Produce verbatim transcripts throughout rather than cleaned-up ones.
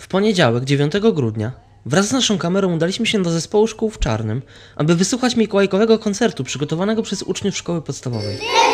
poniedziałek, dziewiątego grudnia, wraz z naszą kamerą udaliśmy się do zespołu szkół w Czarnym, aby wysłuchać mikołajkowego koncertu przygotowanego przez uczniów szkoły podstawowej.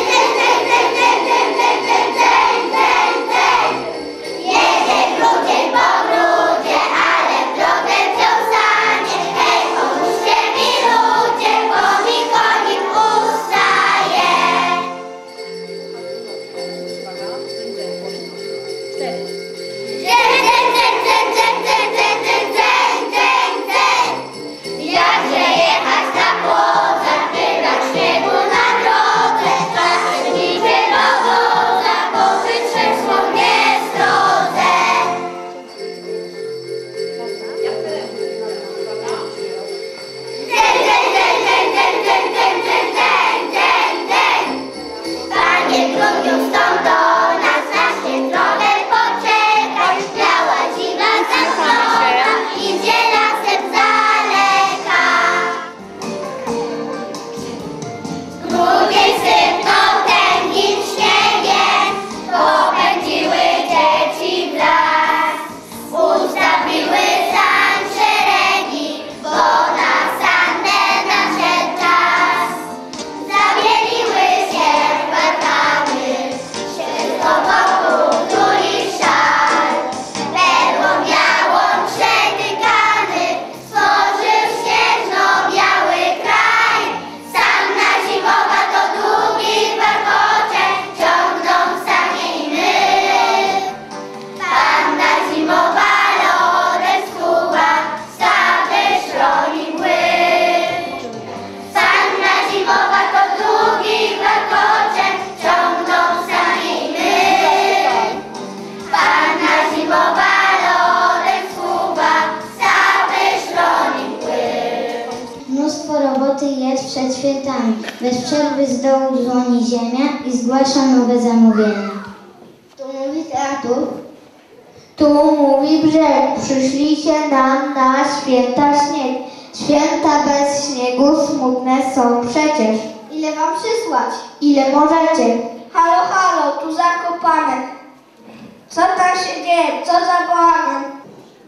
Mnóstwo roboty jest przed świętami. Bez przerwy z dołu dzwoni ziemia i zgłasza nowe zamówienia. Tu mówi teatr, tu mówi brzeg. Przyszlijcie nam na święta śnieg. Święta bez śniegu smutne są przecież. Ile wam przysłać? Ile możecie? Halo, halo, tu Zakopane. Co tam się dzieje? Co za bałagan?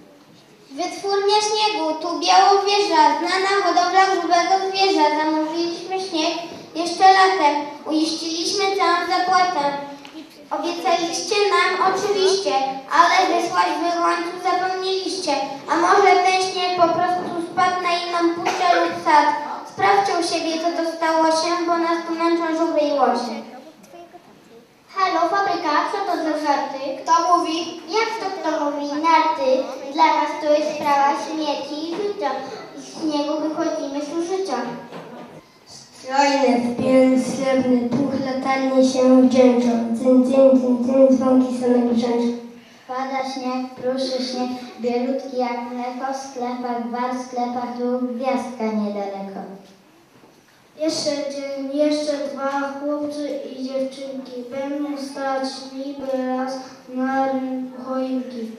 Wytwórnia śniegu, tu Białowieża, znana hodowla grubego zwierza. Zamówiliśmy śnieg jeszcze latem, uiściliśmy całą zapłatę. Obiecaliście nam oczywiście, ale wysłać wy w łańcuch zapomnieliście. A może ten śnieg po prostu spadł na inną puszczę lub sad? Sprawdźcie u siebie, co to stało się, bo nas tu męczą żółwy i łosie. Halo, fabryka, co to za żarty? Kto mówi? Jak to kto mówi? Narty. Dla nas to jest sprawa śmierci i życia. I z śniegu wychodzimy z użycia. Strojne w biel srebrny puch latarnie się wdzięczą. Cyn, cyn, cyn, cyn, dzwonki samego brzęczą. Pada śnieg, pruszy śnieg, bielutki jak mleko, w sklepach, bar, w sklepach lub gwiazdka niedaleko. Jeszcze dzień, jeszcze dwa, chłopcy i dziewczynki. Będą stać niby raz na rynku choinki.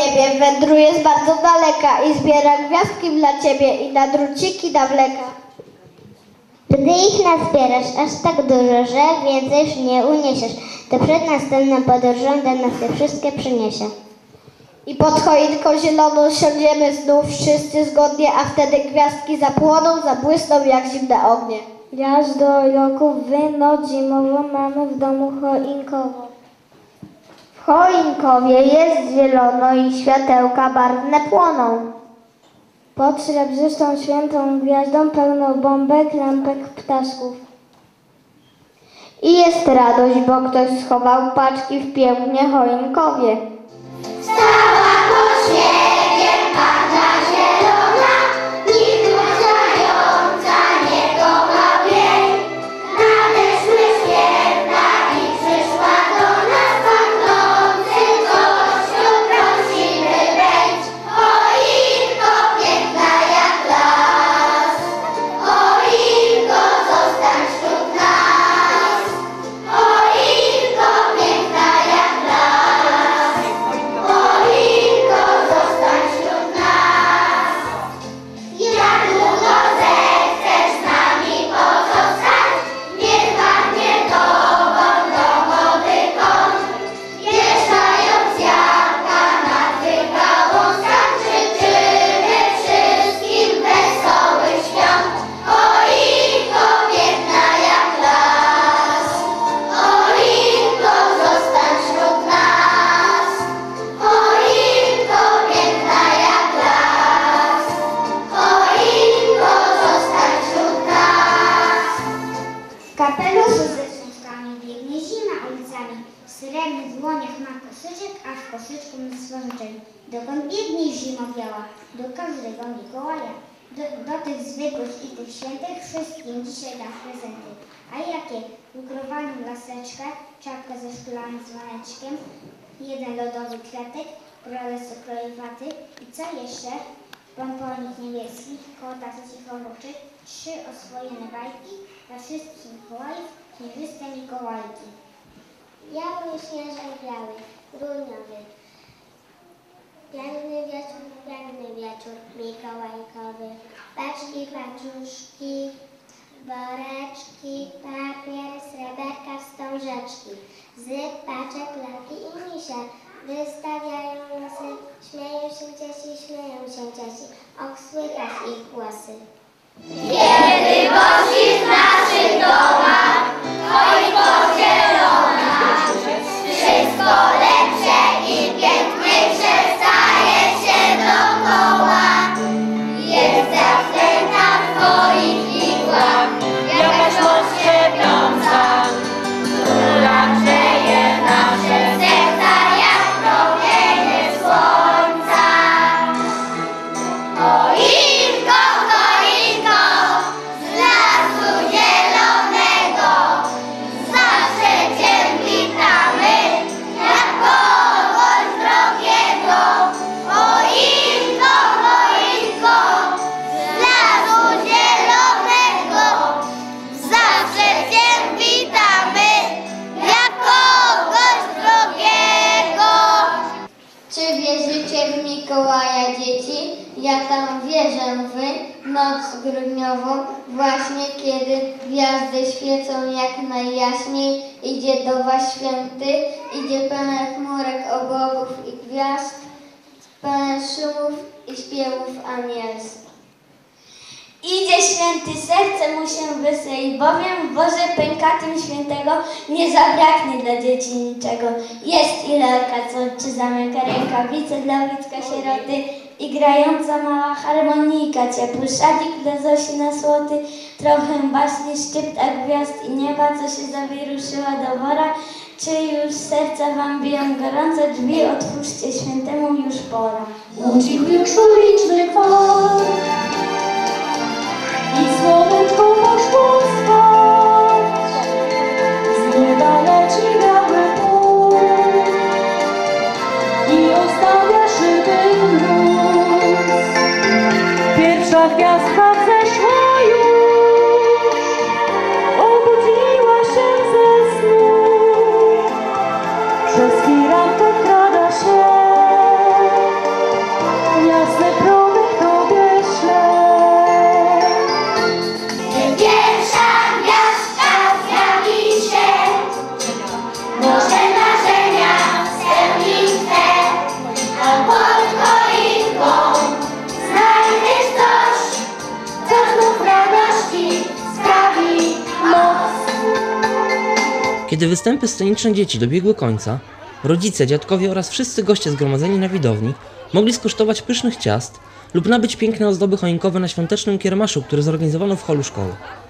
niebie, wędruje z bardzo daleka i zbiera gwiazdki dla ciebie i na druciki nawleka. Gdy ich nazbierasz aż tak dużo, że więcej już nie uniesiesz, to przed następną podróżą do nas je wszystkie przyniesie. I pod choinką zieloną siądziemy znów wszyscy zgodnie, a wtedy gwiazdki zapłoną, zabłysną jak zimne ognie. Raz do roku wy noc zimową mamy w domu choinkową. W choinkowie jest zielono i światełka barwne płoną. Pod srebrzystą świętą gwiazdą pełno bombek, lampek, ptaszków. I jest radość, bo ktoś schował paczki w pięknie choinkowie. Stała pod śniegiem panna zielona, nikt wracająca nie kochał jej. Nadeszły święta i przyszła do nas pachnący gościu, prosimy wejdź. Choinko piękna jak las, choinko zostań wśród nas. Choinko piękna jak las, choinko zostań wśród nas. Jak długo zechcesz z nami pozostać, niech padnie tobą do wody kąt. Wieszając jabłka na twych gałązkach, życzymy wszystkim wesołych świąt. Choinko piękna jak las, choinko zostań wśród nas. Choinko piękna jak las, choinko zostań wśród nas. W kapeluszu ze słówkami biegnie zima ulicami. Srebrny w dłoniach ma kosyczek, a w kosyczku ma słończeń. Dokąd biegnie zima biała? Do każdego Mikołaja. Do, do tych zwykłych i tych świętych wszystkim dzisiaj dam prezenty. A jakie? Lukrowaną laseczkę, czapkę ze szklanym dzwoneczkiem, jeden lodowy kwiatek, brole sokroju waty i co jeszcze? Pomponik niebieski, kota co cicho mruczy, trzy oswojone bajki dla wszystkich Mikołajów, śnieżyste Mikołajki. Biały śnieżek biały, grudniowy. Piękny wieczór, piękny wieczór mikołajkowy. Paczki, paczuszki, woreczki, papier, sreberka, wstążeczki. Z paczek laki i misie wystawiają nosy, śmieją się ciesi, śmieją się ciesi, och słychać ich głosy. Kiedy gości w naszych domach, choinko zielona, wszystko lepsze i piękniejsze staje się dookoła. Jest zawsze na twoich igłach jakaś moc szczepiąca, która grzeje nasze serca jak promienie słońca. Choinko, choinko, z lasu zielonego, zawsze cię witamy, jak kogoś drogiego. Choinko, choinko, z lasu zielonego, zawsze cię witamy, jak kogoś drogiego. Czy wierzycie w Mikołaja, dzieci? Ja tam wierzę wy, noc grudniową, właśnie kiedy gwiazdy świecą jak najjaśniej, idzie do was święty, idzie pełen chmurek, obłoków i gwiazd, pełen szumów i śpiewów anielskich. Idzie święty, serce mu się weseli, bowiem w Boże pękatym świętego nie zabraknie dla dzieci niczego. Jest i lalka, co czy zamyka rękawice dla Wicka sieroty i grająca mała harmonijka, ciepły szadik dla Zosi na słoty, trochę baśnie szczypta gwiazd i nieba, co się zawieruszyła do wora. Czy już serca wam biją gorące drzwi, otwórzcie świętemu już pora. Ucichł już uliczny kwar i słoneczko poszło spać. Z nieba leci biały płyn i ostawia szyby mróz. Pierwsza gwiazdka zeszła już, obudziła się ze snu. Przez firankę wkrada się Kiedy występy sceniczne dzieci dobiegły końca, rodzice, dziadkowie oraz wszyscy goście zgromadzeni na widowni mogli skosztować pysznych ciast lub nabyć piękne ozdoby choinkowe na świątecznym kiermaszu, który zorganizowano w holu szkoły.